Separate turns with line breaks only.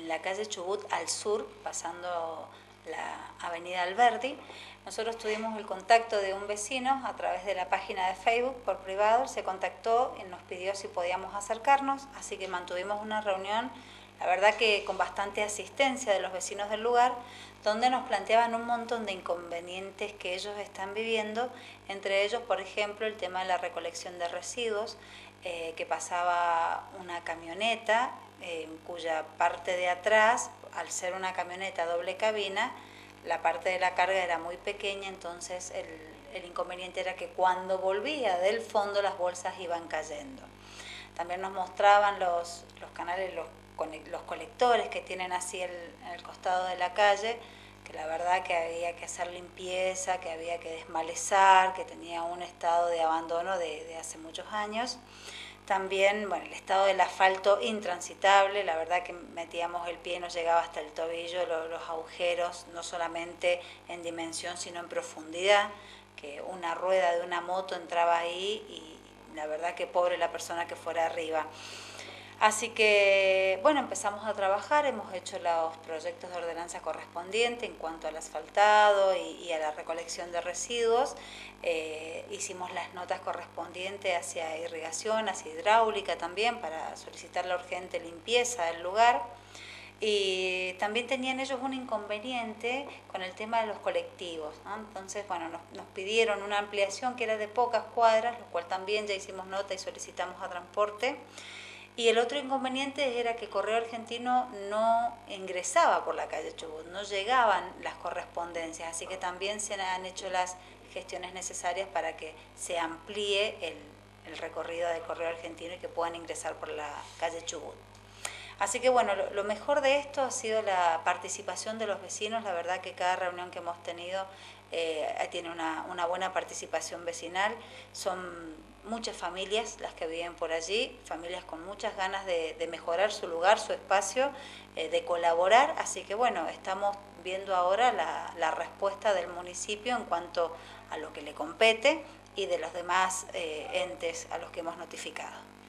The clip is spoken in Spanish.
en la calle Chubut al sur, pasando la avenida Alberdi. Nosotros tuvimos el contacto de un vecino a través de la página de Facebook por privado. Él se contactó y nos pidió si podíamos acercarnos, así que mantuvimos una reunión, la verdad que con bastante asistencia de los vecinos del lugar, donde nos planteaban un montón de inconvenientes que ellos están viviendo, entre ellos, por ejemplo, el tema de la recolección de residuos, que pasaba una camioneta cuya parte de atrás, al ser una camioneta doble cabina, la parte de la carga era muy pequeña, entonces el inconveniente era que cuando volvía del fondo las bolsas iban cayendo. También nos mostraban los canales, los colectores que tienen así en el costado de la calle, que la verdad que había que hacer limpieza, que había que desmalezar, que tenía un estado de abandono de hace muchos años. También, bueno, el estado del asfalto intransitable, la verdad que metíamos el pie y nos llegaba hasta el tobillo, los agujeros, no solamente en dimensión, sino en profundidad, que una rueda de una moto entraba ahí y la verdad que pobre la persona que fuera arriba. Así que, bueno, empezamos a trabajar, hemos hecho los proyectos de ordenanza correspondientes en cuanto al asfaltado y a la recolección de residuos. Hicimos las notas correspondientes hacia irrigación, hacia hidráulica también, para solicitar la urgente limpieza del lugar. Y también tenían ellos un inconveniente con el tema de los colectivos, ¿no? Entonces, bueno, nos pidieron una ampliación que era de pocas cuadras, lo cual también ya hicimos nota y solicitamos a transporte. Y el otro inconveniente era que Correo Argentino no ingresaba por la calle Chubut, no llegaban las correspondencias, así que también se han hecho las gestiones necesarias para que se amplíe el recorrido del Correo Argentino y que puedan ingresar por la calle Chubut. Así que bueno, lo mejor de esto ha sido la participación de los vecinos. La verdad que cada reunión que hemos tenido tiene una buena participación vecinal. Son muchas familias las que viven por allí, familias con muchas ganas de mejorar su lugar, su espacio, de colaborar. Así que bueno, estamos viendo ahora la respuesta del municipio en cuanto a lo que le compete y de los demás entes a los que hemos notificado.